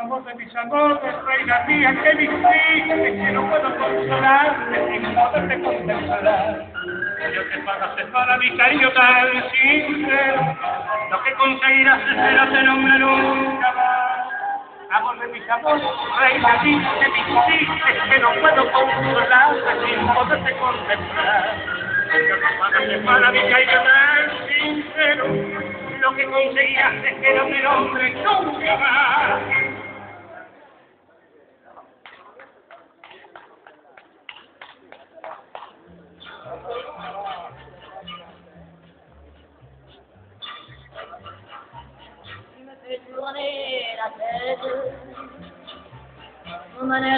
amor de mis amores, reina mía, que me hiciste, que no puedo consolarte, sin poderte contemplar. Yo te pagaste para mi cariño tan sincero, lo que conseguirás es que no te nombre nunca más. Amor de mis amores, reina mía, que me hiciste, que no puedo consolarte, sin poderte contemplar. Yo te pagaste para mi cariño tan sincero, lo que conseguirás es que no te nombre nunca más. Tu me fais tourner la tête, mon